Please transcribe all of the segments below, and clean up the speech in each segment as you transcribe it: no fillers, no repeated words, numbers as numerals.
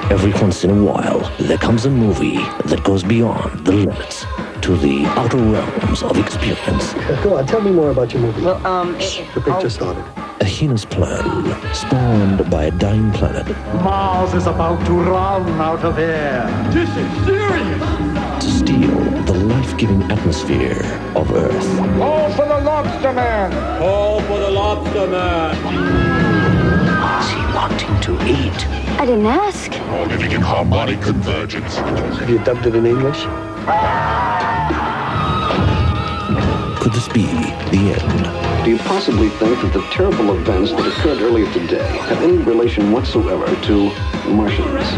Every once in a while, there comes a movie that goes beyond the limits to the outer realms of experience. Go on, tell me more about your movie. Well, The picture started. A heinous plan spawned by a dying planet Mars is about to run out of air. This is serious. to steal the life-giving atmosphere of Earth. Call for the Lobster Man. Call for the Lobster Man. Is he wanting to eat? I didn't ask. All living in harmonic convergence. Have you dubbed it in English? Could this be the end? Do you possibly think that the terrible events that occurred earlier today have any relation whatsoever to Martians?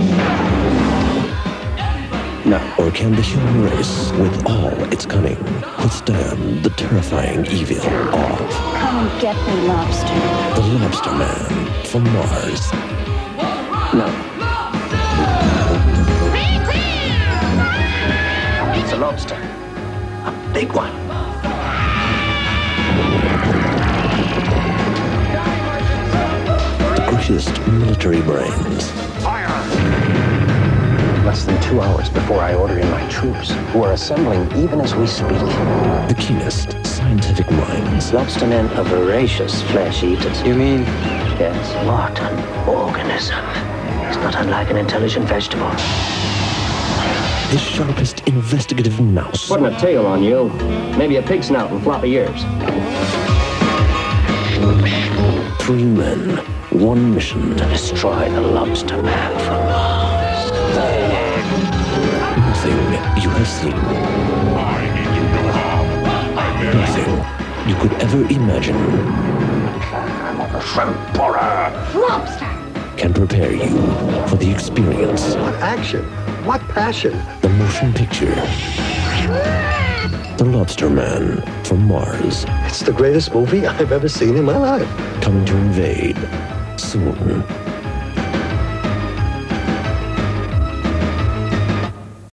No. Or can the human race, with all its cunning, withstand the terrifying evil of Come and get me, lobster. the Lobster Man from Mars? No. It's a lobster. A big one. The greatest military brains. Less than 2 hours before I order in my troops, who are assembling even as we speak. The keenest scientific minds. Lobstermen are voracious flesh eaters. you mean Yes. What an organism. It's not unlike an intelligent vegetable. The sharpest investigative mouse. Putting a tail on you. Maybe a pig snout and floppy ears. 3 men, 1 mission. To destroy the Lobster Man from Mars. Nothing you have seen. I mean you no harm. Nothing you could ever imagine Shrimp horror. Lobster! can prepare you for the experience. What action? What passion? The motion picture. The Lobster Man from Mars. It's the greatest movie I've ever seen in my life. Coming to invade soon.